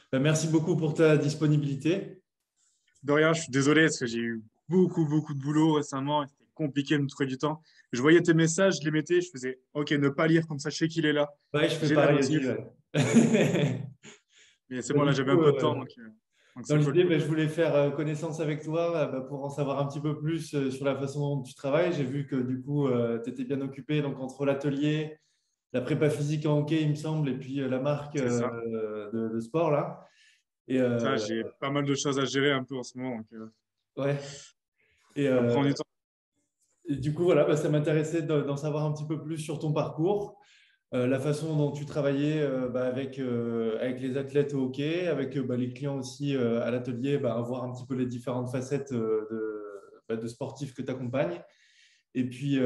Ben, merci beaucoup pour ta disponibilité. De rien, je suis désolé parce que j'ai eu beaucoup de boulot récemment et c'était compliqué de me trouver du temps. Je voyais tes messages, je les mettais, je faisais OK, ne pas lire comme ça, je sais qu'il est là. Ouais, je fais J'ai la pareil aussi. notif, Ouais. mais c'est Ben, bon, là du j'avais coup, un peu de temps donc dans c'est cool. l'idée, ben, je voulais faire connaissance avec toi pour en savoir un petit peu plus sur la façon dont tu travailles. J'ai vu que du coup, tu étais bien occupé donc, entre l'atelier, la prépa physique en hockey, il me semble, et puis la marque C'est ça. de sport là. Et Ça, j'ai pas mal de choses à gérer un peu en ce moment, donc ouais. Et, ça me prend du temps. et du coup, voilà, ben, ça m'intéressait d'en savoir un petit peu plus sur ton parcours. La façon dont tu travaillais avec les athlètes au hockey, avec les clients aussi à l'atelier, voir un petit peu les différentes facettes de sportifs que tu accompagnes. Et puis,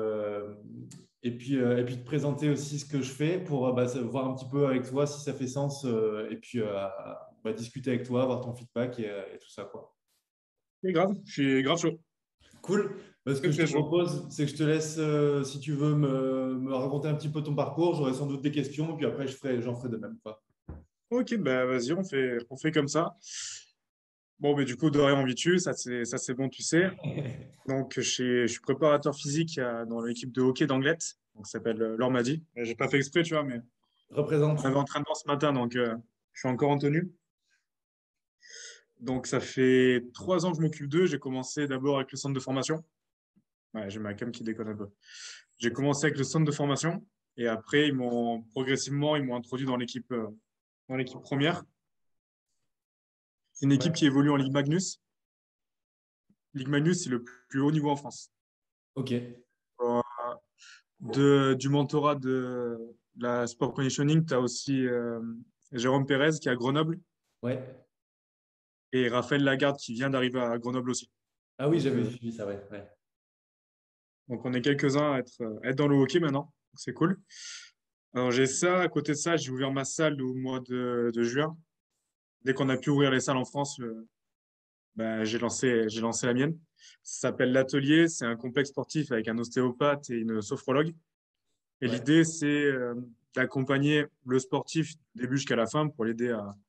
et puis te présenter aussi ce que je fais pour voir un petit peu avec toi si ça fait sens et puis discuter avec toi, avoir ton feedback et tout ça, quoi. C'est grave, je suis grave chaud. Cool. Ce Très que je te très chaud. propose, c'est que je te laisse, si tu veux, me raconter un petit peu ton parcours. J'aurai sans doute des questions, et puis après, j'en ferai de même, quoi. OK, bah vas-y, on fait comme ça. Bon, mais du coup, Dorian Vitu, ça c'est bon, tu sais. Donc, je suis préparateur physique dans l'équipe de hockey d'Anglette. Donc, ça s'appelle l'Ormadi. J'ai pas fait exprès, tu vois, mais on Représente. avait entraînement ce matin, donc je suis encore en tenue. Donc, ça fait 3 ans que je m'occupe d'eux. J'ai commencé d'abord avec le centre de formation. Ouais, j'ai ma cam qui déconne un peu. J'ai commencé avec le centre de formation et après, progressivement, ils m'ont introduit dans l'équipe première. C'est une équipe qui Ouais. évolue en Ligue Magnus. Ligue Magnus, c'est le plus haut niveau en France. Ok. Euh, du mentorat de la sport conditioning, tu as aussi Jérôme Pérez qui est à Grenoble Ouais. et Raphaël Lagarde qui vient d'arriver à Grenoble aussi. Ah oui, Donc, j'avais euh, suivi ça, ouais. Ouais. donc on est quelques-uns à être dans le hockey maintenant. Donc, c'est cool. Alors j'ai ça. À côté de ça, j'ai ouvert ma salle au mois de juin. Dès qu'on a pu ouvrir les salles en France, j'ai lancé la mienne. Ça s'appelle l'Atelier. C'est un complexe sportif avec un ostéopathe et une sophrologue. Et Ouais. l'idée, c'est d'accompagner le sportif du début jusqu'à la fin pour l'aider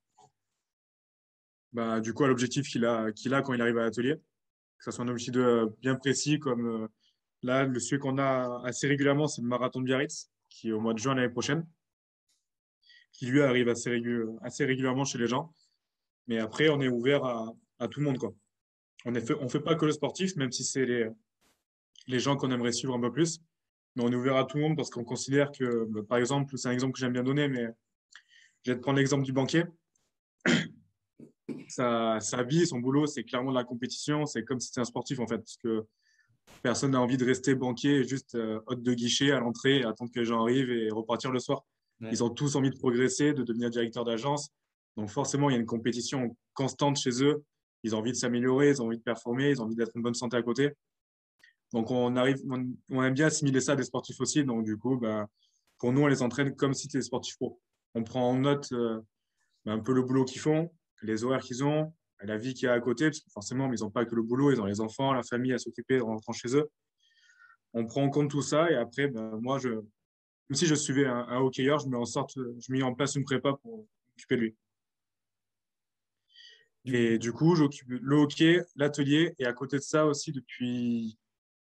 du coup, à l'objectif qu'il a quand il arrive à l'atelier. Que ce soit un objectif bien précis, comme là, celui qu'on a assez régulièrement, c'est le marathon de Biarritz, qui est au mois de juin l'année prochaine, qui lui arrive assez régulièrement chez les gens. Mais après, on est ouvert à tout le monde, quoi. On fait pas que le sportif, même si c'est les gens qu'on aimerait suivre un peu plus. Mais on est ouvert à tout le monde parce qu'on considère que, par exemple, c'est un exemple que j'aime bien donner, mais je vais te prendre l'exemple du banquier. Sa vie, son boulot, c'est clairement de la compétition. C'est comme si c'était un sportif, en fait, parce que personne n'a envie de rester banquier, juste hôte de guichet à l'entrée, attendre que les gens arrivent et repartir le soir. Ils Ouais. ont tous envie de progresser, de devenir directeur d'agence. Donc forcément, il y a une compétition constante chez eux. Ils ont envie de s'améliorer, ils ont envie de performer, ils ont envie d'être en bonne santé à côté. Donc on aime bien assimiler ça à des sportifs aussi. Donc du coup, pour nous, on les entraîne comme si c'était des sportifs pro. On prend en note un peu le boulot qu'ils font, les horaires qu'ils ont, la vie qu'il y a à côté, parce que forcément, ils n'ont pas que le boulot, ils ont les enfants, la famille à s'occuper en rentrant chez eux. On prend en compte tout ça et après, moi, même si je suivais un hockeyeur, je mets en place une prépa pour m'occuper de lui. Du Et coup, du coup, j'occupe le hockey, l'atelier et à côté de ça aussi depuis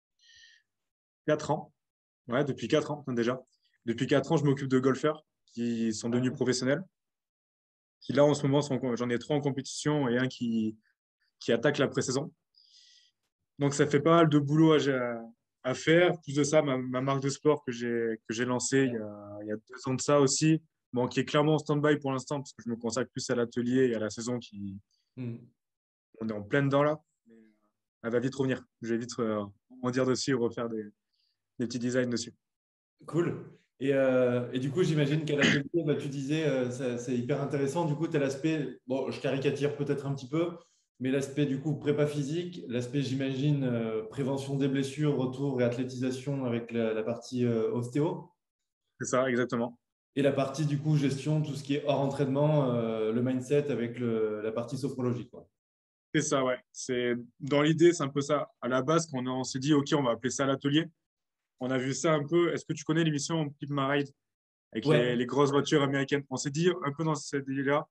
4 ans. Ouais, depuis 4 ans déjà. Depuis 4 ans, je m'occupe de golfeurs qui sont devenus ouais. professionnels. Qui là, en ce moment, j'en ai 3 en compétition et un qui attaque la pré-saison. Donc, ça fait pas mal de boulot à faire. Plus de ça, ma marque de sport que j'ai lancée il y a 2 ans de ça aussi, bon, qui est clairement en stand-by pour l'instant, parce que je me consacre plus à l'atelier et à la saison Hmm. on est en pleine dedans là. Mais, elle va vite revenir. Je vais vite en dire dessus et refaire des petits designs dessus. Cool. Et du coup, j'imagine qu'à l'atelier, tu disais, c'est hyper intéressant. Du coup, tu as l'aspect, bon, je caricature peut-être un petit peu, mais l'aspect du coup prépa physique, l'aspect, j'imagine, prévention des blessures, retour et athlétisation avec la partie ostéo, C'est ça, exactement. et la partie du coup gestion, tout ce qui est hors entraînement, le mindset avec la partie sophrologie, quoi. C'est ça, ouais. Dans l'idée, c'est un peu ça. À la base, quand on s'est dit, OK, on va appeler ça l'atelier, on a vu ça un peu. Est-ce que tu connais l'émission Pimp My Ride avec Ouais, les grosses voitures américaines? On s'est dit un peu dans cette idée-là.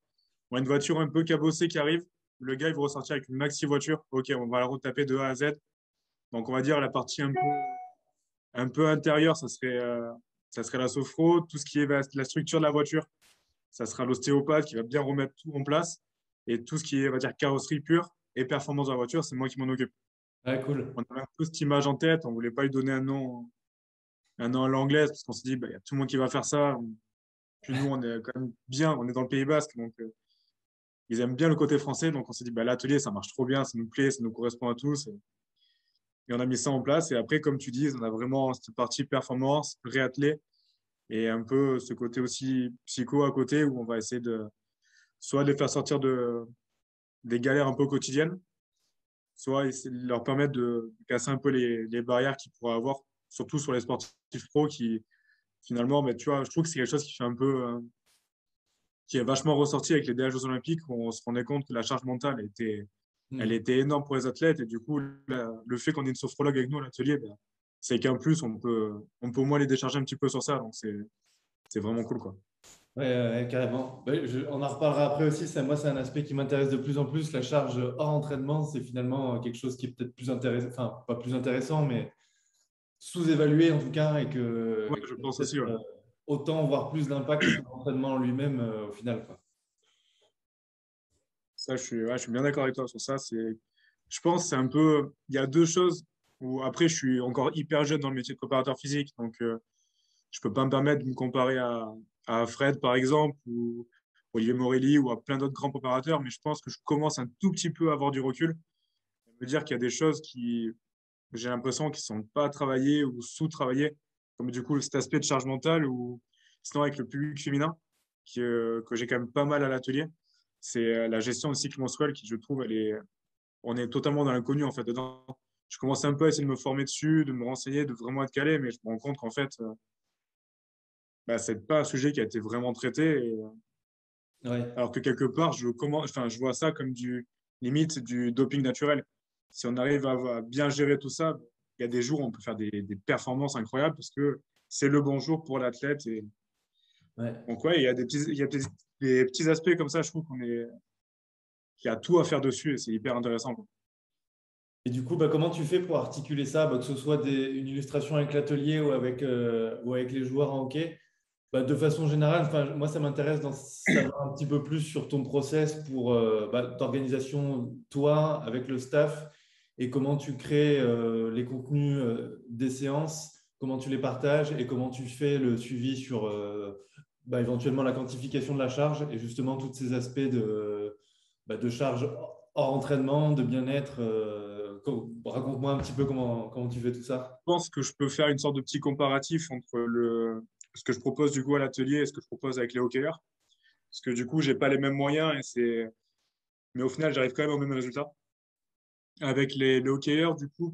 On a une voiture un peu cabossée qui arrive. Le gars, il va ressortir avec une maxi voiture. OK, on va la retaper de A à Z. Donc, on va dire la partie un peu intérieure, ça serait la sophro. Tout ce qui est la structure de la voiture, ça sera l'ostéopathe qui va bien remettre tout en place. Et tout ce qui est, on va dire, carrosserie pure et performance de la voiture, c'est moi qui m'en occupe. Ouais, cool. On avait un peu cette image en tête. On voulait pas lui donner un nom à l'anglaise parce qu'on s'est dit, bah, il y a tout le monde qui va faire ça. Puis nous, on est quand même bien, on est dans le Pays Basque, donc ils aiment bien le côté français. Donc on s'est dit, bah, l'atelier, ça marche trop bien, ça nous plaît, ça nous correspond à tous. Et on a mis ça en place. Et après, comme tu dis, on a vraiment cette partie performance, réathlé, et un peu ce côté aussi psycho à côté où on va essayer de soit de les faire sortir des galères un peu quotidiennes, soit essayer de leur permettre de casser un peu les barrières qu'ils pourraient avoir, surtout sur les sportifs pros qui, finalement, mais tu vois, je trouve que c'est quelque chose qui fait un peu, qui est vachement ressorti avec les derniers Jeux Olympiques, où on se rendait compte que la charge mentale elle Hmm. était énorme pour les athlètes. Et du coup, le fait qu'on ait une sophrologue avec nous à l'atelier, ben, c'est qu'en plus, on peut au moins les décharger un petit peu sur ça. Donc, c'est vraiment cool, quoi. Ouais, ouais, carrément. Ouais, on en reparlera après aussi. Moi, c'est un aspect qui m'intéresse de plus en plus. La charge hors entraînement, c'est finalement quelque chose qui est peut-être plus intéressant, enfin, pas plus intéressant, mais sous-évalué en tout cas, Ouais, et je qui a pense aussi, peut-être ouais. autant, voire plus d'impact que l'entraînement en lui-même au final, quoi. Ça, ouais, je suis bien d'accord avec toi sur ça. Je pense que c'est un peu. Il y a deux choses où, après, je suis encore hyper jeune dans le métier de préparateur physique. Donc, je peux pas me permettre de me comparer à Fred, par exemple, ou Olivier Morelli, ou à plein d'autres grands préparateurs. Mais je pense que je commence un tout petit peu à avoir du recul. Ça veut dire qu'il y a des choses qui, j'ai l'impression, qui sont pas travaillées ou sous-travaillées. Comme du coup, cet aspect de charge mentale, ou sinon avec le public féminin, que j'ai quand même pas mal à l'atelier. C'est la gestion du cycle menstruel qui, je trouve, on est totalement dans l'inconnu en fait dedans. Je commence un peu à essayer de me former dessus, de me renseigner, de vraiment être calé, mais je me rends compte qu'en fait, bah, c'est pas un sujet qui a été vraiment traité. Ouais. Alors que quelque part, enfin, je vois ça comme limite du doping naturel. Si on arrive à bien gérer tout ça, il y a des jours où on peut faire des performances incroyables parce que c'est le bon jour pour l'athlète. Et Ouais. donc ouais, il y a des petits aspects comme ça. Je trouve qu'il y a tout à faire dessus et c'est hyper intéressant, quoi. Et du coup, bah, comment tu fais pour articuler ça, bah, que ce soit une illustration avec l'atelier ou avec les joueurs en hockey? Bah, de façon générale, enfin, moi, ça m'intéresse d'en savoir un petit peu plus sur ton process d'organisation, toi, avec le staff, et comment tu crées les contenus des séances, comment tu les partages et comment tu fais le suivi sur éventuellement la quantification de la charge et justement tous ces aspects de charge hors entraînement, de bien-être. Raconte-moi un petit peu comment tu fais tout ça. Je pense que je peux faire une sorte de petit comparatif entre ce que je propose du coup à l'atelier et ce que je propose avec les hockeyeurs. Parce que du coup, j'ai pas les mêmes moyens mais au final, j'arrive quand même au même résultat. Avec les hockeyeurs, du coup,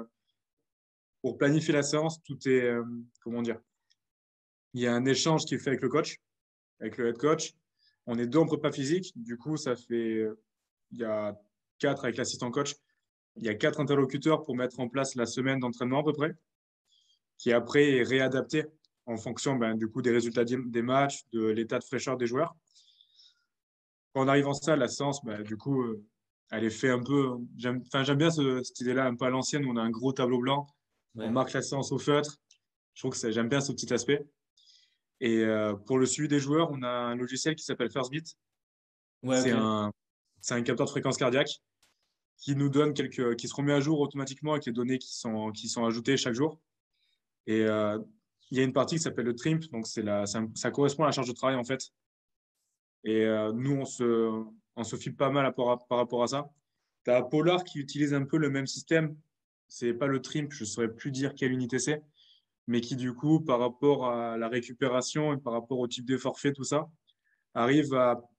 pour planifier la séance, tout est, comment dire, il y a un échange qui est fait avec le coach, avec le head coach. On est deux en prépa physique. Du coup, il y a quatre avec l'assistant coach. Il y a quatre interlocuteurs pour mettre en place la semaine d'entraînement à peu près, qui après est réadaptée en fonction ben, du coup des résultats des matchs, de l'état de fraîcheur des joueurs. Quand on arrive en salle, la séance, ben, du coup, elle est fait un peu. J'aime bien cette idée-là, un peu à l'ancienne, où on a un gros tableau blanc, on Ouais. marque la séance au feutre. Je trouve que j'aime bien ce petit aspect. Et pour le suivi des joueurs, on a un logiciel qui s'appelle FirstBeat. Ouais, C'est ok. un, c'est un capteur de fréquence cardiaque qui nous donne qui se remet à jour automatiquement avec les données qui sont ajoutées chaque jour. Et il y a une partie qui s'appelle le TRIMP, donc ça correspond à la charge de travail en fait. Et nous, on se fie pas mal par rapport à ça. Tu as Polar qui utilise un peu le même système. C'est pas le TRIMP, je ne saurais plus dire quelle unité c'est, mais qui du coup, par rapport à la récupération et par rapport au type de forfait, tout ça, arrive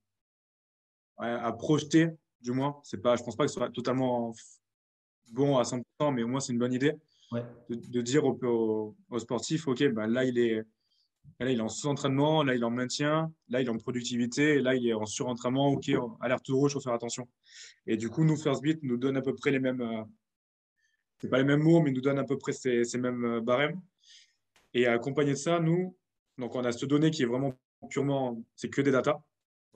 à projeter, du moins. Je pense pas que ce soit totalement bon à 100%, mais au moins c'est une bonne idée Ouais. de dire au sportif, OK, ben là, il est en sous-entraînement, là, il est en maintien, là, il est en productivité, et là, il est en surentraînement, OK, alerte rouge, faut faire attention. Et du coup, nous, FirstBeat nous donne à peu près les mêmes, c'est pas les mêmes mots, mais nous donne à peu près ces mêmes barèmes. Et accompagné de ça, nous, donc on a cette donnée qui est vraiment purement, c'est que des datas. Ouais.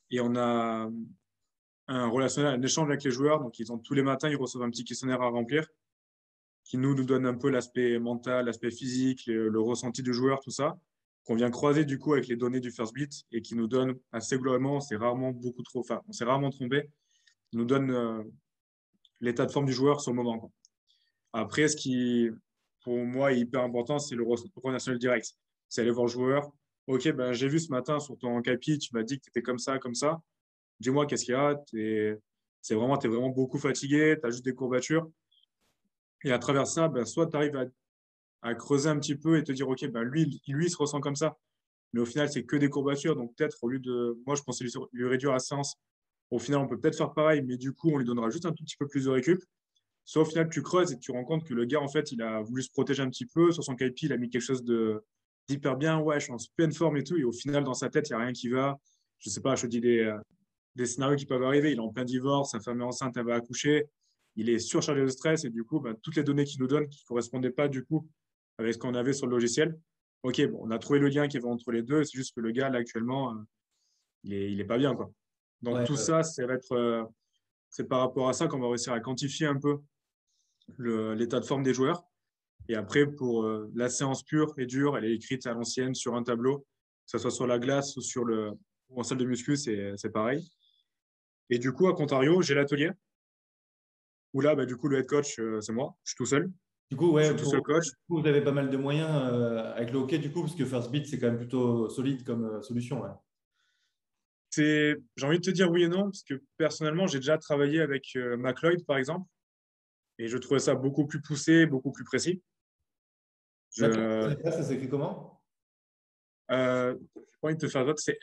Et on a un relationnel, un échange avec les joueurs. Donc, ils ont tous les matins, ils reçoivent un petit questionnaire à remplir qui nous donne un peu l'aspect mental, l'aspect physique, le ressenti du joueur, tout ça, qu'on vient croiser du coup avec les données du First Beat et qui nous donne assez globalement, on s'est rarement trompé, nous donne l'état de forme du joueur sur le moment, quoi. Après, ce qui, pour moi, est hyper important, c'est le relationnel direct. C'est aller voir le joueur. Ok, ben, j'ai vu ce matin sur ton KPI, tu m'as dit que tu étais comme ça, comme ça. Dis-moi, qu'est-ce qu'il y a? T'es vraiment beaucoup fatigué, tu as juste des courbatures. Et à travers ça, ben, soit tu arrives à creuser un petit peu et te dire, OK, ben, lui, il se ressent comme ça. Mais au final, c'est que des courbatures. Donc peut-être, au lieu de, moi, je pensais lui réduire la séance. Au final, on peut peut-être faire pareil, mais du coup, on lui donnera juste un tout petit peu plus de récup. Soit au final, tu creuses et tu rends compte que le gars, en fait, il a voulu se protéger un petit peu. Sur son KP, il a mis quelque chose d'hyper bien. Ouais, je suis en pleine forme et tout. Et au final, dans sa tête, il n'y a rien qui va. Je sais pas, je te dis des scénarios qui peuvent arriver. Il est en plein divorce, sa femme est enceinte, elle va accoucher. Il est surchargé de stress et du coup, ben, toutes les données qu'il nous donne qui ne correspondaient pas du coup avec ce qu'on avait sur le logiciel. OK, bon, on a trouvé le lien qui va entre les deux. C'est juste que le gars, là, actuellement, il est pas bien, quoi. Donc, Ouais, tout ça, c'est par rapport à ça qu'on va réussir à quantifier un peu l'état de forme des joueurs. Et après, pour la séance pure et dure, elle est écrite à l'ancienne sur un tableau, que ce soit sur la glace ou en salle de muscu, c'est pareil. Et du coup, à contrario, j'ai l'atelier où là, bah, du coup, le head coach, c'est moi. Je suis tout seul. du coup, Je ouais, suis tout seul coach. vous avez pas mal de moyens avec le hockey, du coup, parce que First Beat, c'est quand même plutôt solide comme solution. Ouais. J'ai envie de te dire oui et non, parce que personnellement, j'ai déjà travaillé avec McLeod, par exemple, et je trouvais ça beaucoup plus poussé, beaucoup plus précis. D'accord, Je ça s'écrit comment? j'ai pas envie de te faire d'autres, c'est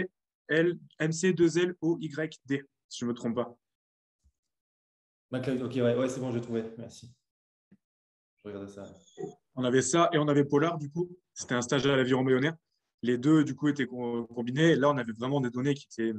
MC2LOYD, si je ne me trompe pas. McLeod, ok, ouais, ouais, c'est bon, j'ai trouvé. Merci. Je regardais ça. On avait ça et on avait Polar, du coup. C'était un stage à l'Aviron Bayonnais. Les deux, du coup, étaient combinés. Et là, on avait vraiment des données qui étaient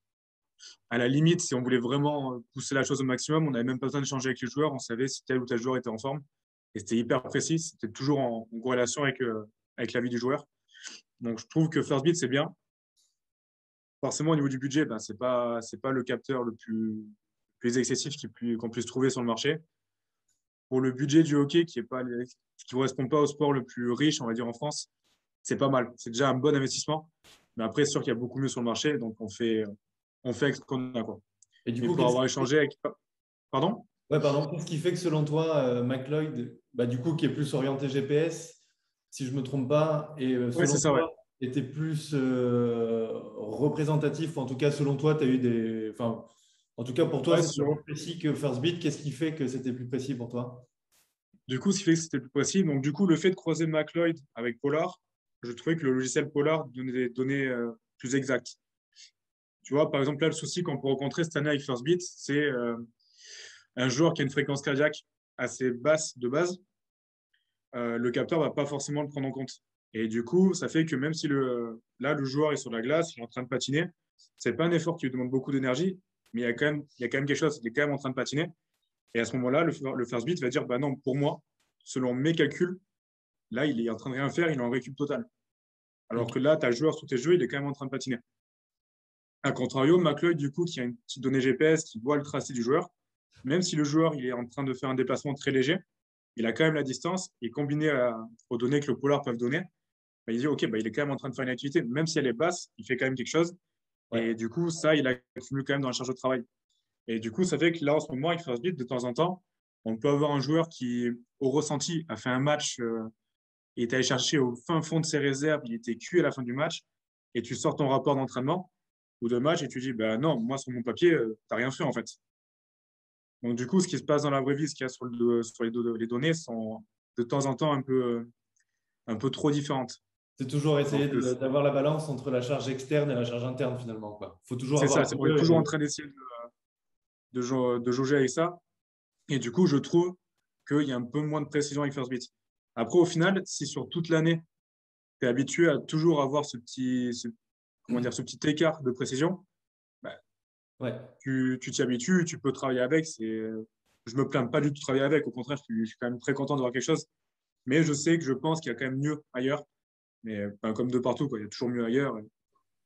à la limite, si on voulait vraiment pousser la chose au maximum, on n'avait même pas besoin d'échanger avec les joueurs. On savait si tel ou tel joueur était en forme. Et c'était hyper précis. C'était toujours en corrélation avec la vie du joueur. Donc, je trouve que First Beat, c'est bien. Forcément, au niveau du budget, ben, c'est pas le capteur le plus excessif qu'on puisse trouver sur le marché. Pour le budget du hockey, qui ne correspond pas au sport le plus riche, on va dire, en France, c'est pas mal. C'est déjà un bon investissement. Mais après, c'est sûr qu'il y a beaucoup mieux sur le marché. Donc, on fait avec ce qu'on a, quoi. Et du Mais coup, pour avoir échangé avec. Pardon? ouais, pardon, qu'est-ce qui fait que selon toi, McLeod, bah, du coup, qui est plus orienté GPS, si je ne me trompe pas, et Ouais, selon c'est ça, ouais. toi, était plus représentatif, ou en tout cas, selon toi, tu as eu des. Enfin, en tout cas, pour toi, Ouais, c'était moins précis que First Beat. Qu'est-ce qui fait que c'était plus précis pour toi? Du coup, ce qui fait que c'était plus précis. Donc, du coup, le fait de croiser McLeod avec Polar, je trouvais que le logiciel Polar donnait des données plus exactes. Tu vois, par exemple, là, le souci qu'on peut rencontrer cette année avec First Beat, c'est un joueur qui a une fréquence cardiaque assez basse de base. Le capteur ne va pas forcément le prendre en compte. Et du coup, ça fait que même si là, le joueur est sur la glace, il est en train de patiner, c'est pas un effort qui lui demande beaucoup d'énergie, mais il y a quand même quelque chose, il est quand même en train de patiner. Et à ce moment-là, le first beat va dire, bah non, pour moi, selon mes calculs, là, il est en train de rien faire, il est en récup total. Alors Ok. que là, tu as le joueur sous tes jeux, il est quand même en train de patiner. A contrario, McLeod, du coup, qui a une petite donnée GPS, qui voit le tracé du joueur, même si le joueur il est en train de faire un déplacement très léger, il a quand même la distance et combiné aux données que le Polar peuvent donner, bah, il dit OK, bah, il est quand même en train de faire une activité, même si elle est basse, il fait quand même quelque chose. Ouais. Et du coup, ça, il accumule quand même dans la charge de travail. Et du coup, ça fait que là, en ce moment, avec First Beat, de temps en temps, on peut avoir un joueur qui, au ressenti, a fait un match, il est allé chercher au fin fond de ses réserves, il était cuit à la fin du match, et tu sors ton rapport d'entraînement ou de match et tu dis, bah non, moi, sur mon papier, tu n'as rien fait en fait. Donc, du coup, ce qui se passe dans la vraie vie, ce qu'il y a sur les données sont de temps en temps un peu trop différentes. C'est toujours essayer Donc, d'avoir la balance entre la charge externe et la charge interne, finalement, quoi. Il faut toujours c'est avoir ça, les on est deux. toujours en train d'essayer de jauger avec ça. Et du coup, je trouve qu'il y a un peu moins de précision avec First Beat. Après, au final, si sur toute l'année, tu es habitué à toujours avoir comment dire, ce petit écart de précision, bah, Ouais. tu t'y habitues, tu peux travailler avec. Je me plains pas du tout de travailler avec. Au contraire, je suis quand même très content d'avoir quelque chose. Mais je sais que je pense qu'il y a quand même mieux ailleurs. Mais comme de partout, quoi, il y a toujours mieux ailleurs.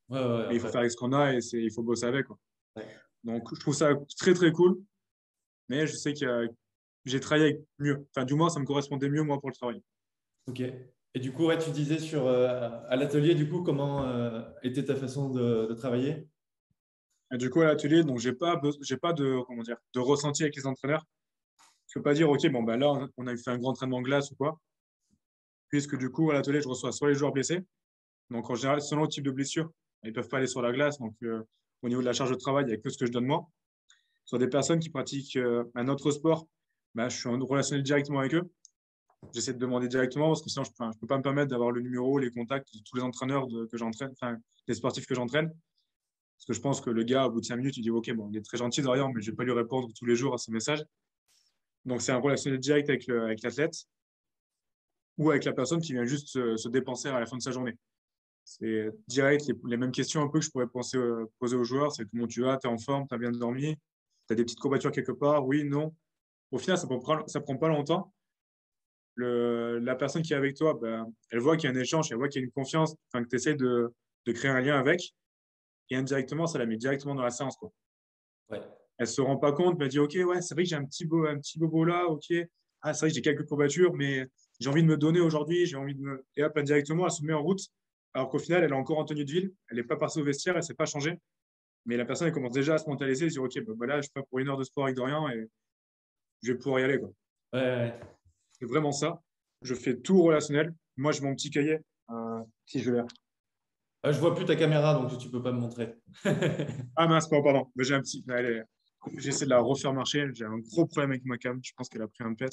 Ouais, ouais, Mais il faut après. faire avec ce qu'on a et il faut bosser avec, quoi. Ouais. Donc, je trouve ça très, très cool. Mais je sais que j'ai travaillé avec mieux. Enfin, du moins, ça me correspondait mieux, moi, pour le travail. Ok. Et du coup, ouais, tu disais à l'atelier, du coup, comment était ta façon de travailler? Et du coup, à l'atelier, donc, j'ai pas de, comment dire, de ressenti avec les entraîneurs. Je peux pas dire, OK, bon, bah, là, on a fait un grand entraînement glace ou quoi. Puisque du coup, à l'atelier, je reçois soit les joueurs blessés. Donc, en général, selon le type de blessure, ils peuvent pas aller sur la glace. Donc, au niveau de la charge de travail, il n'y a que ce que je donne moi. Soit des personnes qui pratiquent un autre sport, bah, je suis en relationnel directement avec eux. J'essaie de demander directement parce que sinon, je peux pas me permettre d'avoir le numéro, les contacts de tous les entraîneurs que j'entraîne, enfin, les sportifs que j'entraîne. Parce que je pense que le gars, au bout de 5 minutes, il dit OK, bon, il est très gentil derrière, mais je vais pas lui répondre tous les jours à ses messages. Donc, c'est un relationnel direct avec l'athlète ou avec la personne qui vient juste se dépenser à la fin de sa journée. C'est direct les mêmes questions un peu que je pourrais poser aux joueurs. C'est comment tu vas, tu es en forme, tu as bien dormi, tu as des petites courbatures quelque part, oui, non. Au final, ça prend pas longtemps. La personne qui est avec toi, ben, elle voit qu'il y a un échange, elle voit qu'il y a une confiance, enfin, que tu essaies de créer un lien avec. Et indirectement, ça la met directement dans la séance, quoi. Ouais. Elle se rend pas compte, mais elle dit, OK, ouais, c'est vrai que j'ai un petit bobo là, OK. Ah, c'est vrai que j'ai quelques courbatures, mais j'ai envie de me donner aujourd'hui, j'ai envie de me. Et hop, indirectement, elle se met en route. Alors qu'au final, elle est encore en tenue de ville, elle n'est pas passée au vestiaire, elle ne s'est pas changée. Mais la personne, elle commence déjà à se mentaliser et se dire, OK, bah, là, je suis pas pour 1 heure de sport avec Dorian et je vais pouvoir y aller, quoi. Ouais, ouais. C'est vraiment ça. Je fais tout relationnel. Moi, j'ai mon petit cahier. Si je l'ai. Je vois plus ta caméra, donc tu peux pas me montrer. Ah mince, pardon. Mais j'ai un petit. J'essaie de la refaire marcher. J'ai un gros problème avec ma cam. Je pense qu'elle a pris un pet.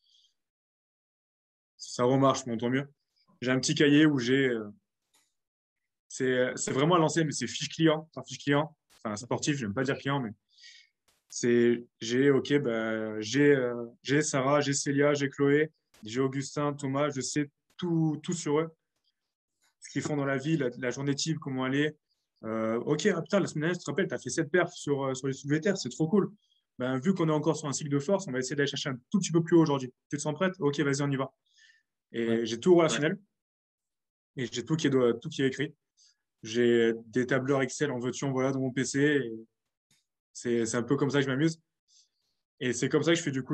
Si ça remarche, mais tant mieux. J'ai un petit cahier où c'est vraiment à l'ancienne, mais c'est fiche client. Enfin, fiche client. Enfin, sportif, j'aime pas dire client, mais OK, bah, j'ai Sarah, j'ai Célia, j'ai Chloé, j'ai Augustin, Thomas. Je sais tout sur eux. Ce qu'ils font dans la vie, la journée type, comment elle est. OK, ah, putain, la semaine dernière, tu te rappelles, tu as fait 7 perfs sur les soulevés terre, c'est trop cool. Ben, vu qu'on est encore sur un cycle de force, on va essayer d'aller chercher un tout petit peu plus haut aujourd'hui. Tu te sens prête? OK, vas-y, on y va. Ouais. Et j'ai tout relationnel et j'ai tout qui est écrit. J'ai des tableurs Excel en veux-tu, en voilà dans mon PC. Et c'est un peu comme ça que je m'amuse. Et c'est comme ça que je fais du coup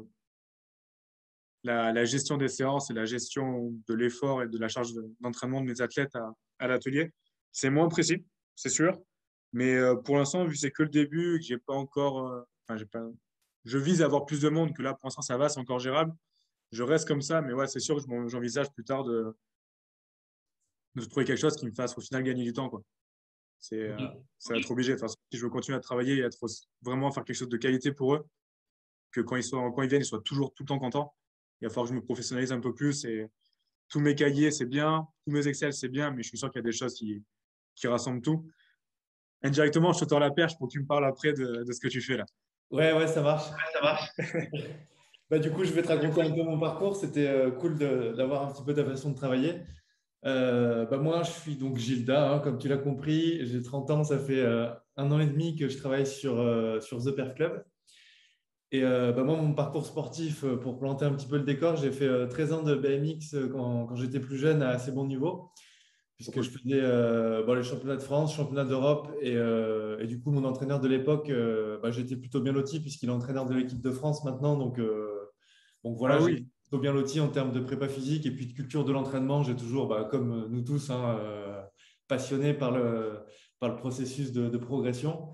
la gestion des séances et la gestion de l'effort et de la charge d'entraînement de mes athlètes à l'atelier. C'est moins précis, c'est sûr. Mais pour l'instant, vu que c'est que le début, que j'ai pas encore, enfin, j'ai pas, je vise à avoir plus de monde que là, pour l'instant, ça va, c'est encore gérable. Je reste comme ça, mais ouais, c'est sûr que j'envisage plus tard de trouver quelque chose qui me fasse au final gagner du temps, quoi. Ok. Ça va être obligé. Enfin, si je veux continuer à travailler et être vraiment faire quelque chose de qualité pour eux, que quand ils viennent, ils soient toujours tout le temps contents. Il va falloir que je me professionnalise un peu plus et tous mes cahiers, c'est bien, tous mes Excel, c'est bien, mais je suis sûr qu'il y a des choses qui rassemblent tout. Indirectement, je te tends la perche pour que tu me parles après de ce que tu fais là. Ouais, ouais, ça marche. Bah, du coup, je vais te raconter un peu mon parcours. C'était cool d'avoir un petit peu ta façon de travailler. Bah, moi, je suis donc Gilda, hein, comme tu l'as compris. J'ai 30 ans, ça fait 1 an et demi que je travaille sur The Perf Club. Et bah, moi, mon parcours sportif, pour planter un petit peu le décor, j'ai fait 13 ans de BMX quand j'étais plus jeune à assez bon niveau, Trop puisque je cool. faisais bon, les championnats de France, championnats d'Europe. Et du coup, mon entraîneur de l'époque, bah, j'étais plutôt bien loti, puisqu'il est entraîneur de l'équipe de France maintenant. Donc Ah voilà, j'ai oui, plutôt bien loti en termes de prépa physique et puis de culture de l'entraînement. J'ai toujours, bah, comme nous tous, hein, passionné par le processus de progression.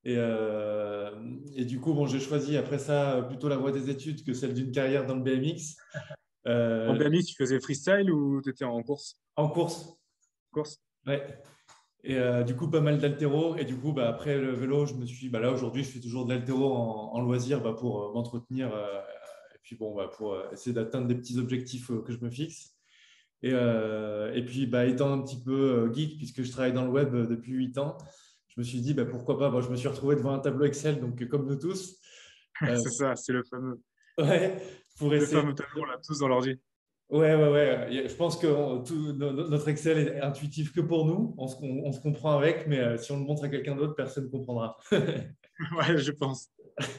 Et du coup, bon, j'ai choisi après ça plutôt la voie des études que celle d'une carrière dans le BMX. en Euh, BMX, tu faisais freestyle ou tu étais en course? en course, Course? ouais. Et du coup, pas mal d'haltéro. Et du coup, bah, après le vélo, je me suis, bah, là aujourd'hui, je fais toujours de l'haltéro en loisir bah, pour m'entretenir et puis bon, bah, pour essayer d'atteindre des petits objectifs que je me fixe. Et puis, bah, étant un petit peu geek, puisque je travaille dans le web depuis 8 ans, je me suis dit, bah, pourquoi pas. Bon, je me suis retrouvé devant un tableau Excel, donc comme nous tous, euh, C'est ça, c'est ouais, pour le essayer. fameux tableau, on l'a tous dans l'ordi. Ouais, ouais, ouais. Je pense que notre Excel est intuitif que pour nous. On se comprend avec, mais si on le montre à quelqu'un d'autre, personne ne comprendra. Ouais, je pense.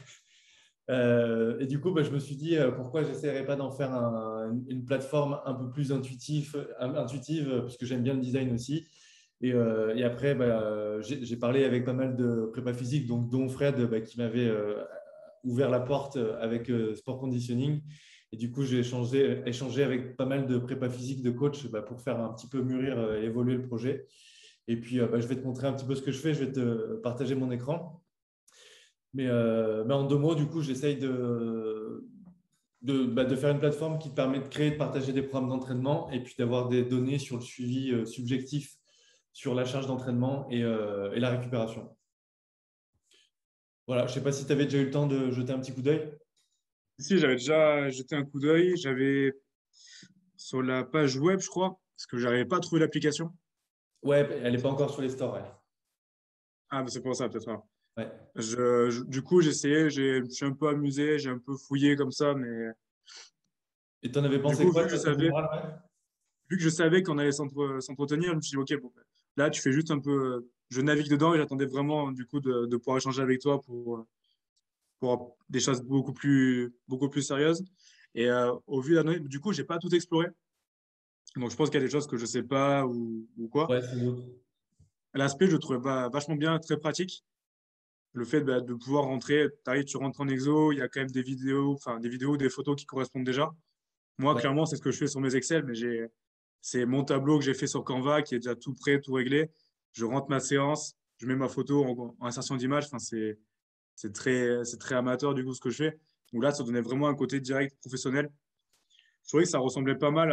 Et du coup, bah, je me suis dit, pourquoi j'essaierais pas d'en faire une plateforme un peu plus intuitive, puisque j'aime bien le design aussi. Et après, j'ai parlé avec pas mal de prépa physique, donc dont Fred, qui m'avait ouvert la porte avec Sport Conditioning. Et du coup, j'ai échangé avec pas mal de prépa physique, de coach, pour faire un petit peu mûrir, évoluer le projet. Et puis, je vais te montrer un petit peu ce que je fais. Je vais te partager mon écran. Mais en 2 mots, du coup, j'essaye de faire une plateforme qui te permet de créer, de partager des programmes d'entraînement et puis d'avoir des données sur le suivi subjectif sur la charge d'entraînement et la récupération. Voilà, je ne sais pas si tu avais déjà eu le temps de jeter un petit coup d'œil. Si, j'avais déjà jeté un coup d'œil. J'avais sur la page web, je crois, parce que j'arrivais pas à trouver l'application. Ouais, elle n'est pas encore sur les stores. Ouais. Ah, mais c'est pour ça, peut-être. Ouais. Du coup, j'ai essayé, je me suis un peu amusé, j'ai un peu fouillé comme ça, mais Et tu en avais du pensé coup, quoi de façon générale? Ouais. vu que je savais qu'on allait s'entretenir, je me suis dit, OK, bon, là, tu fais juste un peu, je navigue dedans et j'attendais vraiment, du coup, de pouvoir échanger avec toi pour des choses beaucoup plus sérieuses. Et au vu d'un du coup, j'ai pas tout exploré. Donc, je pense qu'il y a des choses que je sais pas ou quoi. Ouais, sans doute. L'aspect, je le trouvais vachement bien, très pratique. Le fait de pouvoir rentrer, t'arrives, tu rentres en exo, il y a quand même des vidéos, des photos qui correspondent déjà. Moi, Ouais. clairement, c'est ce que je fais sur mes Excel, mais c'est mon tableau que j'ai fait sur Canva qui est déjà tout prêt, tout réglé. Je rentre ma séance, je mets ma photo en insertion d'image. Enfin, c'est très amateur du coup ce que je fais. Donc là, ça donnait vraiment un côté direct professionnel. Je trouvais que ça ressemblait pas mal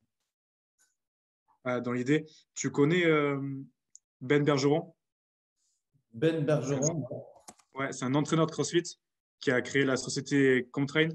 dans l'idée. Tu connais Ben Bergeron? Ben C'est Bergeron. ouais, c'est un entraîneur de CrossFit qui a créé la société Comtrain.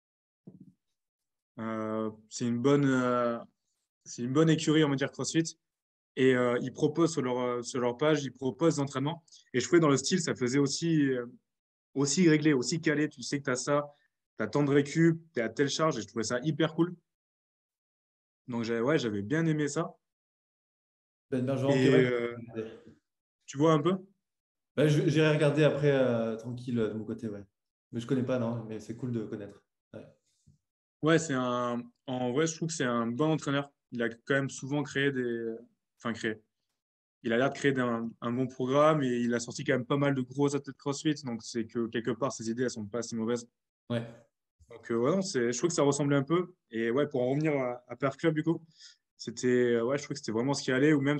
C'est une bonne écurie, on va dire, CrossFit. Et ils proposent sur leur page, ils proposent l'entraînement. Et je trouvais dans le style, ça faisait aussi réglé, aussi calé. Tu sais que tu as ça, tu as tant de récup, tu es à telle charge. Et je trouvais ça hyper cool. Donc j'avais bien aimé ça. Ben Bergeron, ok, Et ouais. tu vois un peu? J'irai regarder après, tranquille, de mon côté, ouais. Mais je connais pas, non, mais c'est cool de connaître. Ouais. Ouais, en vrai, je trouve que c'est un bon entraîneur. Il a quand même souvent créé enfin, créé. Il a l'air de créer un bon programme et il a sorti quand même pas mal de gros athlètes CrossFit. Donc, c'est que quelque part, ses idées, elles sont pas si mauvaises. Ouais. Donc, ouais, non, je trouve que ça ressemblait un peu. Et ouais, pour en revenir à Perf Club, du coup, ouais, je trouve que c'était vraiment ce qui allait. Ou même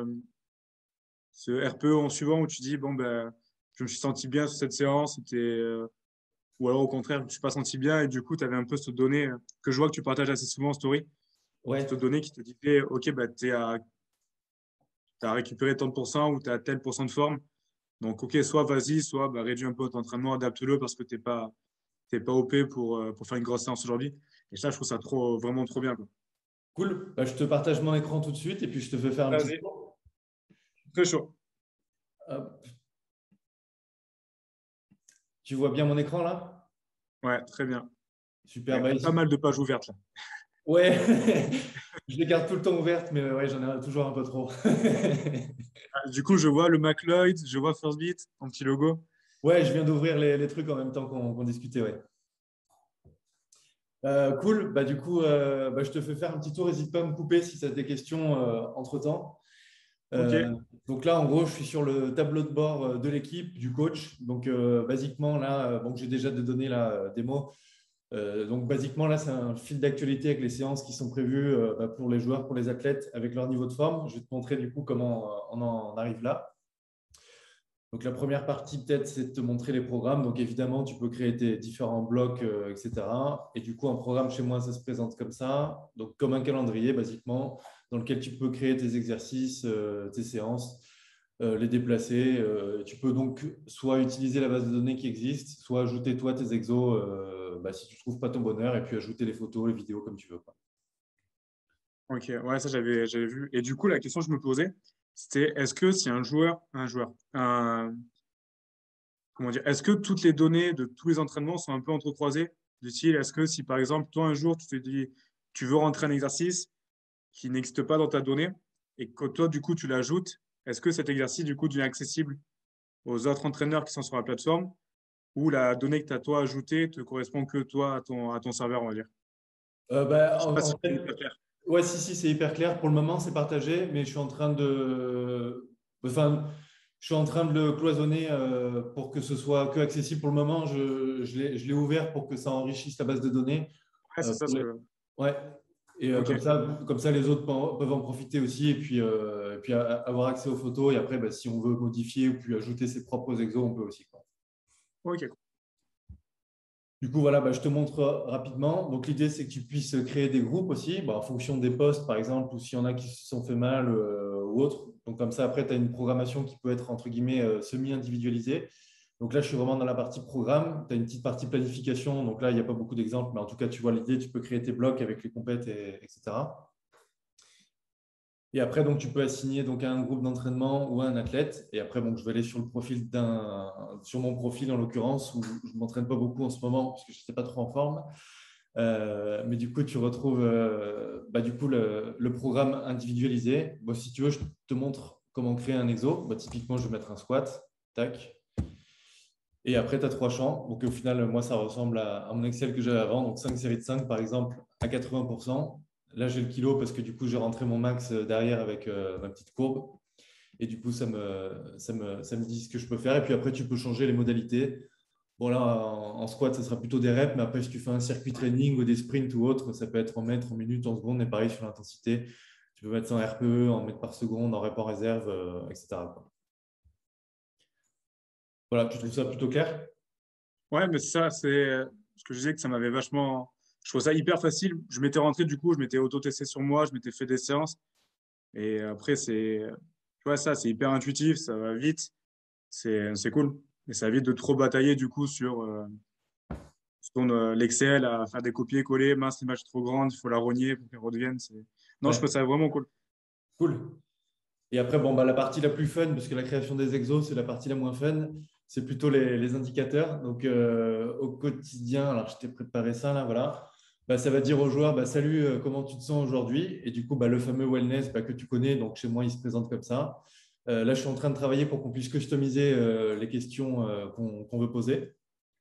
ce RPE en suivant où tu dis, bon, ben, je me suis senti bien sur cette séance. Ou alors au contraire, je ne me suis pas senti bien. Et du coup, tu avais un peu cette donnée que je vois que tu partages assez souvent en story. Ouais. Cette donnée qui te disait, OK, bah, t'as récupéré tant de pourcents ou tu as tel pourcent de forme. Donc, OK, soit vas-y, soit bah, réduis un peu ton entraînement, adapte-le parce que t'es pas OP pour faire une grosse séance aujourd'hui. Et ça, je trouve ça vraiment trop bien, quoi. Cool. Je te partage mon écran tout de suite et puis je te fais faire un petit Vas-y, tour. très chaud. Hop. Tu vois bien mon écran là? Ouais, très bien. Super. Ouais, pas mal de pages ouvertes là. Ouais, je les garde tout le temps ouvertes, mais ouais, j'en ai toujours un peu trop. Ah, du coup, je vois le McLeod, je vois First Beat, ton petit logo. Ouais, je viens d'ouvrir les trucs en même temps qu'on discutait, ouais. Cool. Du coup, je te fais faire un petit tour. N'hésite pas à me couper si tu as des questions entre-temps. Ok, Donc là, en gros, je suis sur le tableau de bord de l'équipe, du coach. Donc, basiquement, là, bon, j'ai déjà des données là, des mots. Donc, basiquement, là, c'est un fil d'actualité avec les séances qui sont prévues pour les joueurs, pour les athlètes, avec leur niveau de forme. Je vais te montrer du coup comment on en arrive là. Donc, la première partie, peut-être, c'est de te montrer les programmes. Donc, évidemment, tu peux créer tes différents blocs, etc. Et du coup, un programme chez moi, ça se présente comme ça. Donc, comme un calendrier, basiquement, dans lequel tu peux créer tes exercices, tes séances, les déplacer. Tu peux donc soit utiliser la base de données qui existe, soit ajouter toi tes exos si tu ne trouves pas ton bonheur, et puis ajouter les photos, les vidéos comme tu veux, quoi. ok, ouais, ça j'avais vu. Et du coup, la question que je me posais, c'était est-ce que si comment dire, est-ce que toutes les données de tous les entraînements sont un peu entrecroisées? Du style, est-ce que si par exemple, toi un jour, tu te dis, tu veux rentrer un exercice qui n'existe pas dans ta donnée et que toi, du coup, tu l'ajoutes, est-ce que cet exercice, du coup, devient accessible aux autres entraîneurs qui sont sur la plateforme ou la donnée que tu as toi ajoutée te correspond que toi à ton serveur, on va dire? Je sais pas si En c'est fait, hyper clair. Ouais, si, c'est hyper clair. Pour le moment, c'est partagé, mais je suis en train de, enfin, je suis en train de le cloisonner pour que ce soit que accessible. Pour le moment, je l'ai ouvert pour que ça enrichisse la base de données. Ouais, c'est ça Pour ce les- que. Ouais. Et Ok. comme ça, les autres peuvent en profiter aussi et puis avoir accès aux photos. Et après, bah, si on veut modifier ou puis ajouter ses propres exos, on peut aussi, quoi. Ok. Du coup, voilà, bah, je te montre rapidement. Donc, l'idée, c'est que tu puisses créer des groupes aussi, bah, en fonction des postes, par exemple, ou s'il y en a qui se sont fait mal ou autre. Donc, comme ça, après, tu as une programmation qui peut être, entre guillemets, semi-individualisée. Donc là, je suis vraiment dans la partie programme. Tu as une petite partie planification. Donc là, il n'y a pas beaucoup d'exemples, mais en tout cas, tu vois l'idée. Tu peux créer tes blocs avec les compètes, etc. Et après, donc, tu peux assigner donc, à un groupe d'entraînement ou à un athlète. Et après, bon, je vais aller sur mon profil en l'occurrence, où je ne m'entraîne pas beaucoup en ce moment, parce que je n'étais pas trop en forme. Mais du coup, tu retrouves bah, du coup, le programme individualisé. Bon, si tu veux, je te montre comment créer un exo. Bah, typiquement, je vais mettre un squat. Tac. Et après, tu as trois champs. Donc, au final, moi, ça ressemble à mon Excel que j'avais avant. Donc, 5 séries de 5, par exemple, à 80%. Là, j'ai le kilo parce que du coup, j'ai rentré mon max derrière avec ma petite courbe. Et du coup, ça me dit ce que je peux faire. Et puis après, tu peux changer les modalités. Bon, là, en squat, ça sera plutôt des reps. Mais après, si tu fais un circuit training ou des sprints ou autre, ça peut être en mètres, en minutes, en secondes. Et pareil sur l'intensité. Tu peux mettre ça en RPE, en mètres par seconde, en rep en réserve, etc., quoi. Voilà, tu trouves ça plutôt clair? Ouais, mais ça, c'est ce que je disais que ça m'avait vachement. Je trouve ça hyper facile. Je m'étais rentré du coup, je m'étais auto-testé sur moi, je m'étais fait des séances. Et après, tu vois, ça, c'est hyper intuitif, ça va vite, c'est cool. Et ça évite de trop batailler du coup sur l'Excel à faire des copier-coller. Mince, l'image est trop grande, il faut la rogner pour qu'elle redevienne. Non, je trouve Ouais, ça vraiment cool. cool. Et après, bon, bah, la partie la plus fun, parce que la création des exos, c'est la partie la moins fun, c'est plutôt les indicateurs. Donc, au quotidien, alors je t'ai préparé ça là, voilà. Bah, ça va dire aux joueurs, bah, salut, comment tu te sens aujourd'hui? Et du coup, bah, le fameux wellness bah, que tu connais, donc chez moi, il se présente comme ça. Là, je suis en train de travailler pour qu'on puisse customiser les questions qu'on veut poser.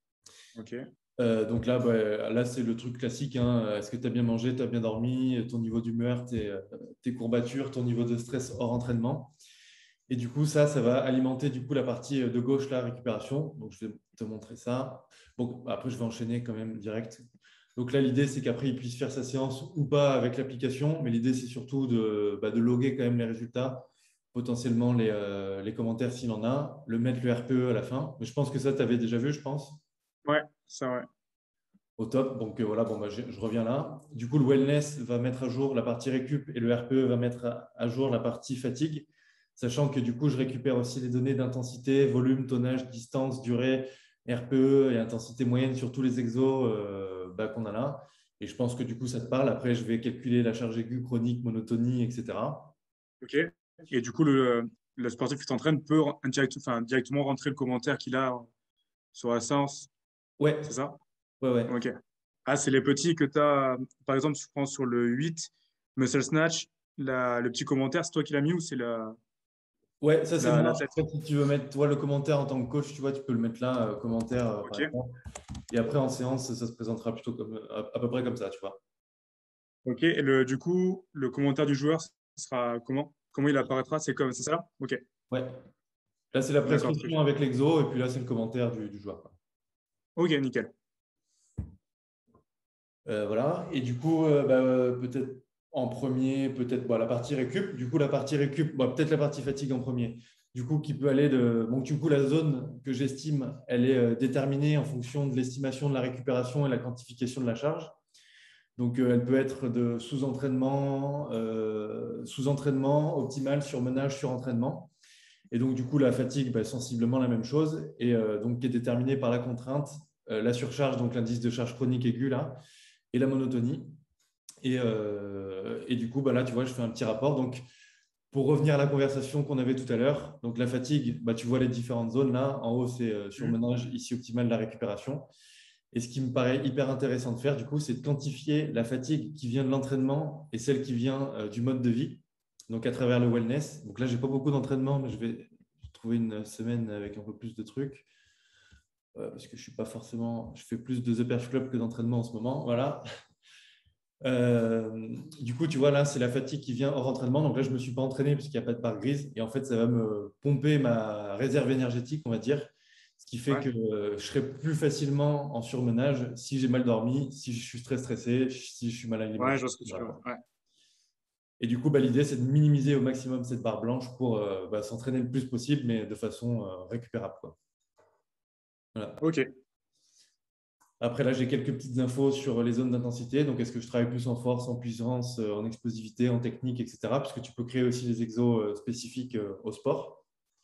Ok. Donc là, bah, là c'est le truc classique, hein. Est-ce que tu as bien mangé, tu as bien dormi, ton niveau d'humeur, tes courbatures, ton niveau de stress hors entraînement? Et du coup, ça va alimenter du coup la partie de gauche, la récupération. Donc, je vais te montrer ça. Bon, après, je vais enchaîner quand même direct. Donc là, l'idée, c'est qu'après, il puisse faire sa séance ou pas avec l'application. Mais l'idée, c'est surtout de loguer quand même les résultats, potentiellement les commentaires s'il en a, le mettre le RPE à la fin. Mais je pense que ça, tu avais déjà vu, je pense. Ouais, ça, ouais. Au top. Donc voilà, bon, bah, je reviens là. Du coup, le wellness va mettre à jour la partie récup et le RPE va mettre à jour la partie fatigue, sachant que du coup, je récupère aussi les données d'intensité, volume, tonnage, distance, durée, RPE et intensité moyenne sur tous les exos bah, qu'on a là. Et je pense que du coup, ça te parle. Après, je vais calculer la charge aiguë, chronique, monotonie, etc. Ok. Et du coup, le sportif qui s'entraîne peut directement rentrer le commentaire qu'il a sur la séance. Ouais, C'est ça? ouais, ouais. Ok. Ah, c'est les petits que tu as. Par exemple, tu prends sur le 8 Muscle Snatch, le petit commentaire, c'est toi qui l'as mis ou c'est Ouais, ça c'est moi. l'athlète? Après, si tu veux mettre toi le commentaire en tant que coach, tu vois, tu peux le mettre là, commentaire par Ok. exemple. Et après, en séance, ça se présentera plutôt comme, à peu près comme ça, tu vois. Ok. Et du coup, le commentaire du joueur sera comment? Comment il apparaîtra? C'est ça? Ok. Ouais. Là, c'est la D'accord, très prescription bien. avec l'exo, et puis là, c'est le commentaire du joueur, quoi. Ok, nickel. Voilà. Et du coup, peut-être en premier, peut-être la partie récup. Du coup, la partie récup, peut-être la partie fatigue en premier. Du coup, qui peut aller de. Donc, du coup, la zone que j'estime, elle est déterminée en fonction de l'estimation de la récupération et la quantification de la charge. Donc, elle peut être de sous-entraînement optimal, surmenage, surentraînement. Et donc, du coup, la fatigue, sensiblement la même chose, et donc qui est déterminée par la contrainte, la surcharge, donc l'indice de charge chronique aiguë, là, et la monotonie. Et du coup, là, tu vois, je fais un petit rapport. Donc, pour revenir à la conversation qu'on avait tout à l'heure, donc la fatigue, tu vois les différentes zones là. En haut, c'est Mhm. surmenage, ici optimal la récupération. Et ce qui me paraît hyper intéressant de faire, du coup, c'est de quantifier la fatigue qui vient de l'entraînement et celle qui vient du mode de vie, donc à travers le wellness. Donc là, j'ai pas beaucoup d'entraînement, mais je vais trouver une semaine avec un peu plus de trucs, parce que je suis pas forcément, je fais plus de The Perf Club que d'entraînement en ce moment, voilà. Du coup, tu vois, là, c'est la fatigue qui vient hors entraînement. Donc là, je ne me suis pas entraîné parce qu'il n'y a pas de barre grise. Et en fait, ça va me pomper ma réserve énergétique, on va dire. Ce qui fait Ouais, que je serai plus facilement en surmenage si j'ai mal dormi, si je suis très stressé, si je suis mal ouais, alimenté. je vois ce que tu Voilà, veux. quoi. Ouais. Et du coup, bah, l'idée, c'est de minimiser au maximum cette barre blanche pour s'entraîner le plus possible, mais de façon récupérable, quoi. Voilà. Ok. Après, là, j'ai quelques petites infos sur les zones d'intensité. Donc, est-ce que je travaille plus en force, en puissance, en explosivité, en technique, etc. Puisque tu peux créer aussi des exos spécifiques au sport.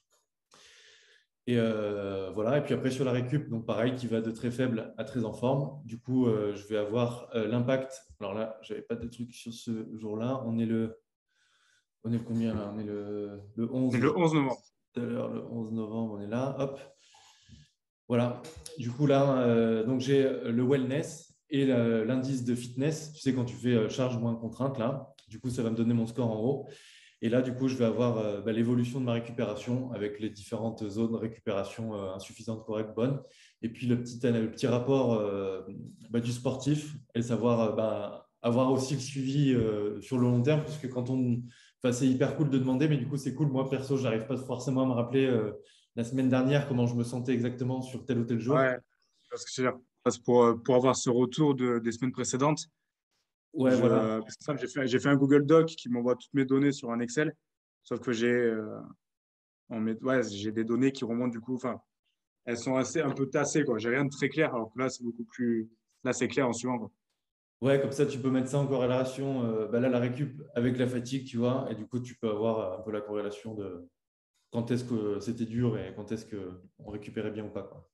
Et voilà. Et puis après, sur la récup, donc pareil, qui va de très faible à très en forme. Du coup, je vais avoir l'impact. Alors là, je n'avais pas de trucs sur ce jour-là. On est le combien là? On est le Et 11 le 11 novembre. tout à l'heure, le 11 novembre, on est là. Hop. Voilà. Du coup, là, donc j'ai le wellness et l'indice de fitness. Tu sais, quand tu fais charge moins contrainte, là, du coup, ça va me donner mon score en haut. Et là, du coup, je vais avoir l'évolution de ma récupération avec les différentes zones de récupération insuffisantes, correctes, bonnes. Et puis le petit rapport du sportif et savoir avoir aussi le suivi sur le long terme. Parce que quand on. Enfin, c'est hyper cool de demander, mais du coup, c'est cool. Moi, perso, je n'arrive pas forcément à me rappeler la semaine dernière comment je me sentais exactement sur tel ou tel jour. Ouais, je vois ce que tu veux dire. Parce que pour avoir ce retour des semaines précédentes, Ouais, voilà. parce que ça, j'ai fait un Google Doc qui m'envoie toutes mes données sur un Excel. Sauf que ouais, j'ai des données qui remontent du coup. Enfin, elles sont assez un peu tassées, quoi. J'ai rien de très clair, alors que là, c'est beaucoup plus. Là, c'est clair en suivant, quoi. Ouais, comme ça, tu peux mettre ça en corrélation. Là, la récup avec la fatigue, tu vois. Et du coup, tu peux avoir un peu la corrélation de quand est-ce que c'était dur et quand est-ce qu'on récupérait bien ou pas, quoi.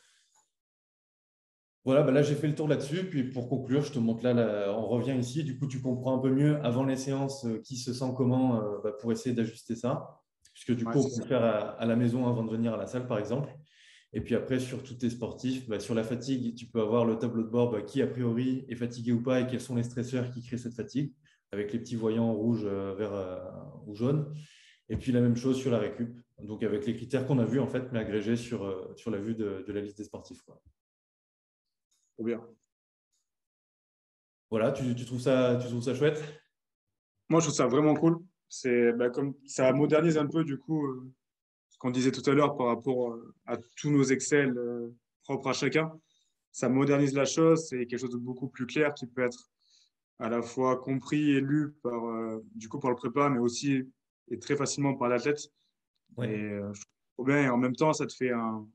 Voilà, là, j'ai fait le tour là-dessus. Puis pour conclure, je te montre là, on revient ici. Du coup, tu comprends un peu mieux avant les séances qui se sent comment pour essayer d'ajuster ça. Puisque du Ouais, coup, on c'est peut ça. le faire à la maison avant de venir à la salle, par exemple. Et puis après, sur tous tes sportifs, sur la fatigue, tu peux avoir le tableau de bord qui, a priori, est fatigué ou pas et quels sont les stresseurs qui créent cette fatigue, avec les petits voyants rouge, vert ou jaune. Et puis la même chose sur la récup, donc avec les critères qu'on a vus, en fait, mais agrégés sur la vue de la liste des sportifs, quoi. Trop bien. Voilà, tu trouves ça chouette? Moi, je trouve ça vraiment cool. C'est comme ça modernise un peu, du coup, ce qu'on disait tout à l'heure par rapport à tous nos Excel propres à chacun. Ça modernise la chose. C'est quelque chose de beaucoup plus clair qui peut être à la fois compris et lu du coup, par le prépa, mais aussi et très facilement par l'athlète. Et Ouais, je trouve trop bien. Et en même temps, ça te fait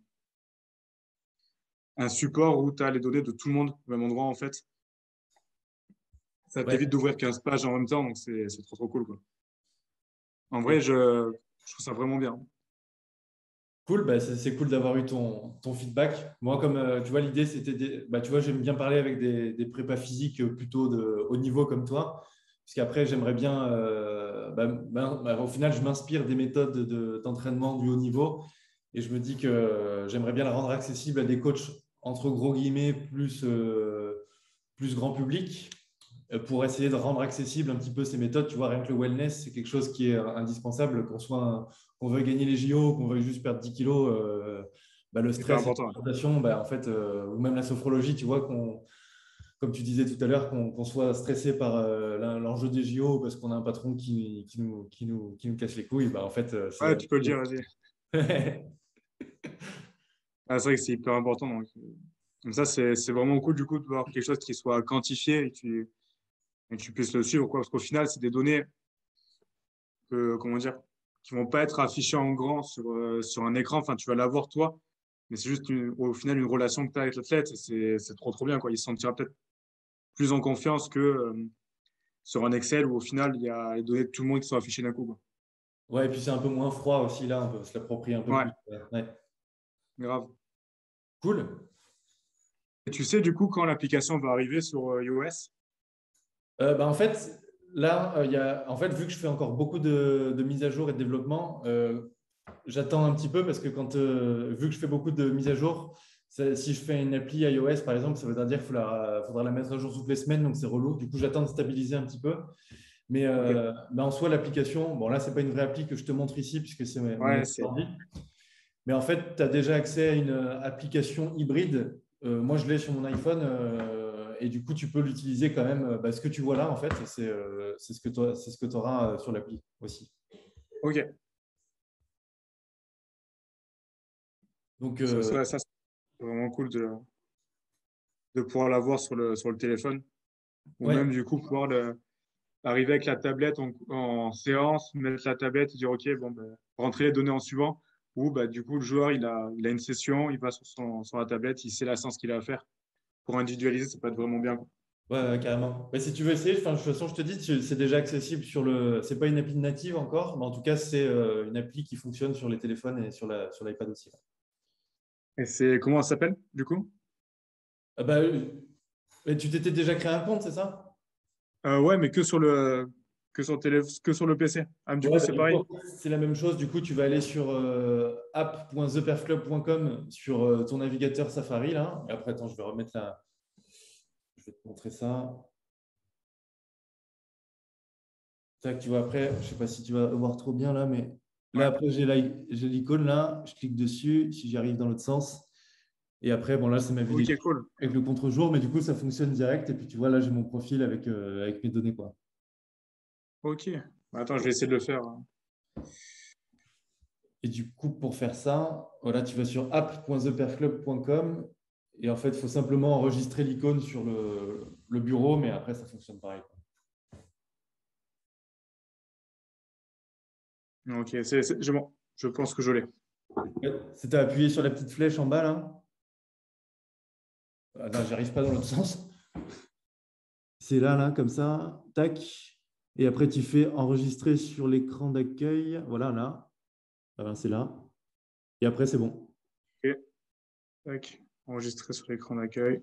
un support où tu as les données de tout le monde au même endroit, en fait. Ça ouais, t'évite d'ouvrir 15 pages en même temps, donc c'est trop, trop cool, quoi. En vrai, et je trouve ça vraiment bien. cool, c'est cool d'avoir eu ton feedback. Moi, comme tu vois, l'idée, c'était, tu vois, j'aime bien parler avec des prépas physiques plutôt de haut niveau comme toi, parce qu'après, j'aimerais bien, au final, je m'inspire des méthodes d'entraînement du haut niveau, et je me dis que j'aimerais bien la rendre accessible à des coachs, entre gros guillemets, plus grand public, pour essayer de rendre accessible un petit peu ces méthodes. Tu vois, rien que le wellness, c'est quelque chose qui est indispensable, qu'on veuille gagner les JO, qu'on veuille juste perdre 10 kilos. Le C'est hyper stress et important. l'alimentation, en fait, ou même la sophrologie, tu vois, comme tu disais tout à l'heure, qu'on soit stressé par l'enjeu des JO parce qu'on a un patron qui nous casse les couilles, en fait, Ouais, c'est. tu peux le dire, vas-y. Ah, c'est vrai que c'est hyper important. Donc ça, c'est vraiment cool, du coup, de voir quelque chose qui soit quantifié et que tu puisses le suivre, quoi. Parce qu'au final, c'est des données comment dire, qui vont pas être affichées en grand sur un écran. Enfin, tu vas l'avoir, toi, mais c'est juste, au final, une relation que tu as avec l'athlète. Et c'est trop, trop bien, quoi. Il se sentira peut-être plus en confiance que sur un Excel où, au final, il y a les données de tout le monde qui sont affichées d'un coup, quoi. Ouais, et puis c'est un peu moins froid aussi, là, on peut se l'approprier un peu Ouais, plus. Ouais. grave. Cool. Et tu sais, du coup, quand l'application va arriver sur iOS? En fait, là, en fait, vu que je fais encore beaucoup de mises à jour et de développement, j'attends un petit peu parce que vu que je fais beaucoup de mises à jour, si je fais une appli iOS, par exemple, ça veut dire qu'il faudra la mettre à jour toutes les semaines, donc c'est relou. Du coup, j'attends de stabiliser un petit peu. Mais Ok. en soi, l'application, bon, là, ce n'est pas une vraie appli que je te montre ici puisque c'est mon Ouais, c'est. ordi. Mais en fait, tu as déjà accès à une application hybride. Moi, je l'ai sur mon iPhone et du coup, tu peux l'utiliser quand même. Ce que tu vois là, en fait, c'est ce que tu auras sur l'appli aussi. Ok. Donc, Ça, c'est vraiment cool de pouvoir l'avoir sur le téléphone. Ou ouais, même, du coup, pouvoir arriver avec la tablette en séance, mettre la tablette et dire, OK, bon, ben, rentrer les données en suivant. Ou bah, du coup, le joueur, il a une session, il va sur la tablette, il sait la séance qu'il a à faire. Pour individualiser, ça peut être vraiment bien, quoi. ouais, carrément. Si tu veux essayer, enfin, de toute façon, je te dis, c'est déjà accessible sur le. C'est pas une appli native encore, mais en tout cas, c'est une appli qui fonctionne sur les téléphones et sur l'iPad aussi. Et c'est comment ça s'appelle, du coup? Ah bah, et tu t'étais déjà créé un compte, c'est ça? Ouais, mais que sur le PC. Ah, mais du coup, Ouais, c'est du coup, pareil. c'est la même chose. Du coup, tu vas aller sur app.theperfclub.com sur ton navigateur Safari, là. Et après, attends, je vais remettre la. Je vais te montrer ça. Tac, tu vois, après, je sais pas si tu vas voir trop bien là, mais là, Ouais. après, j'ai l'icône là. Je clique dessus, si j'y arrive dans l'autre sens. Et après, bon, là, c'est ma Ok, vidéo cool. avec le contre-jour, mais du coup, ça fonctionne direct. Et puis, tu vois, là, j'ai mon profil avec mes données, quoi. Ok. Bah, attends, je vais essayer de le faire. Et du coup, pour faire ça, voilà, tu vas sur app.theperfclub.com et en fait, il faut simplement enregistrer l'icône sur le bureau, mais après, ça fonctionne pareil. Ok, bon. Je pense que je l'ai. Ouais, c'est à appuyer sur la petite flèche en bas, là. Ah, non, j'arrive pas dans l'autre sens. C'est là, là, comme ça. Tac. Et après, tu fais enregistrer sur l'écran d'accueil. Voilà, là. Ah ben, c'est là. Et après, c'est bon. Ok. Tac. Enregistrer sur l'écran d'accueil.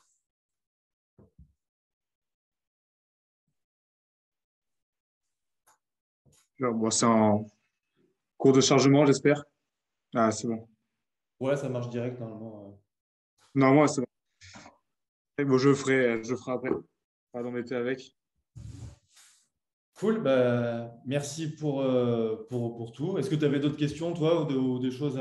Bon, c'est en cours de chargement, j'espère. Ah, c'est bon. Ouais, ça marche direct, normalement. Normalement, c'est bon. Et bon, je le ferai après. Pas d'embêter avec. Cool. Merci pour tout. Est-ce que tu avais d'autres questions, toi, ou des choses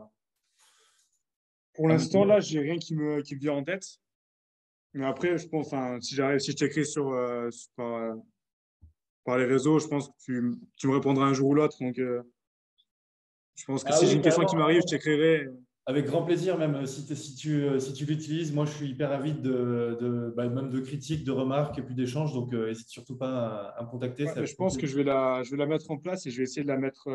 Pour à me l'instant, dire? là, j'ai rien qui me vient en tête. Mais après, je pense, enfin, si je t'écris par les réseaux, je pense que tu me répondras un jour ou l'autre. Donc, je pense que Ah si j'ai oui, une question qui m'arrive, je carrément. t'écrirai. Avec grand plaisir, même si tu l'utilises, moi je suis hyper avide même de critiques, de remarques et puis d'échanges. Donc, n'hésite surtout pas à me contacter. Ouais, C'est mais avec je pense plaisir. que je vais la mettre en place et je vais essayer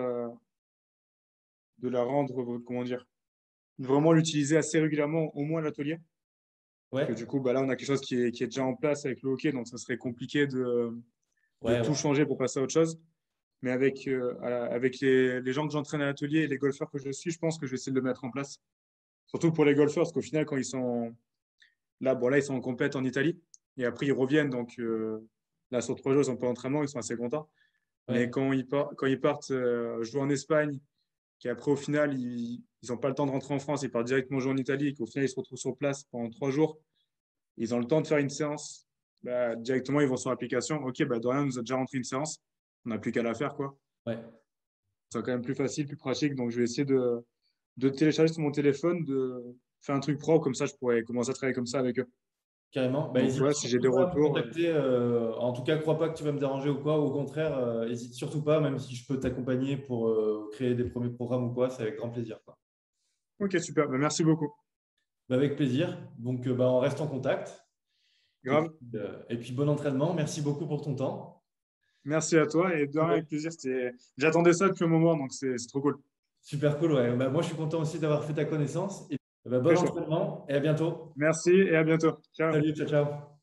de la rendre, comment dire, vraiment l'utiliser assez régulièrement, au moins à l'atelier. Parce que Ouais, du coup, bah là, on a quelque chose qui est déjà en place avec le hockey, donc ça serait compliqué de ouais, tout ouais. changer pour passer à autre chose. Mais avec les gens que j'entraîne à l'atelier et les golfeurs que je suis, je pense que je vais essayer de le mettre en place. Surtout pour les golfeurs, parce qu'au final, quand ils sont là, bon, là, ils sont en compète en Italie. Et après, ils reviennent. Donc là, sur 3 jours, ils n'ont pas d'entraînement, ils sont assez contents. Mais Ouais. quand ils partent jouer en Espagne, qu'après, au final, ils n'ont pas le temps de rentrer en France, ils partent directement jouer en Italie, et qu'au final, ils se retrouvent sur place pendant 3 jours, ils ont le temps de faire une séance. Bah, directement, ils vont sur l'application. OK, bah, Dorian nous a déjà rentré une séance. On n'a plus qu'à la faire, quoi. Ouais, C'est quand même plus facile, plus pratique. Donc, je vais essayer de télécharger sur mon téléphone, de faire un truc propre, comme ça, je pourrais commencer à travailler comme ça avec eux. carrément. Donc, N'hésite ouais, si j'ai surtout des pas à me retours, contacter. En tout cas, crois pas que tu vas me déranger ou quoi. Au contraire, n'hésite surtout pas, même si je peux t'accompagner pour créer des premiers programmes ou quoi, c'est avec grand plaisir, quoi. OK, super. Bah, merci beaucoup. Avec plaisir. Donc, on reste en contact. Grave. Et puis, bon entraînement. Merci beaucoup pour ton temps. Merci à toi et de rien avec plaisir. J'attendais ça depuis un moment, donc c'est trop cool. Super cool, ouais. Moi, je suis content aussi d'avoir fait ta connaissance. Et, bon Très chaud. entraînement et à bientôt. Merci et à bientôt. Ciao. Salut, ciao, ciao.